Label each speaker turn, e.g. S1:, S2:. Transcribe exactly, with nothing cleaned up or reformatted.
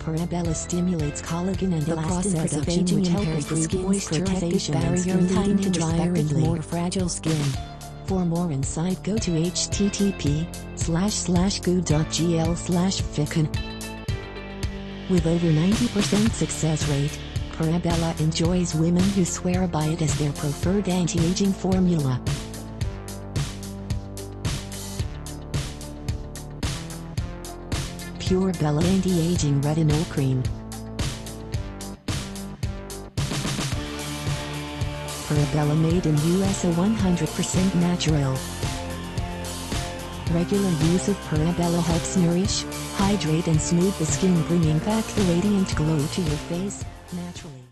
S1: Parabella stimulates collagen and
S2: The
S1: elastin
S2: process of
S1: production,
S2: aging
S1: which help
S2: impairs the
S1: improve
S2: skin's protective
S1: moisturization and
S2: barrier,
S1: skin
S2: leading
S1: leading
S2: to
S1: to
S2: drier and
S1: respectively
S2: more fragile skin.
S1: For more insight, go to http slash slash goo.gl slash ficken. With over ninety percent success rate, Parabella enjoys women who swear by it as their preferred anti-aging formula. Pure Bella Anti-Aging Retinol Cream. Parabella made in U S A, one hundred percent natural. Regular use of Parabella helps nourish, hydrate and smooth the skin, bringing back the radiant glow to your face, naturally.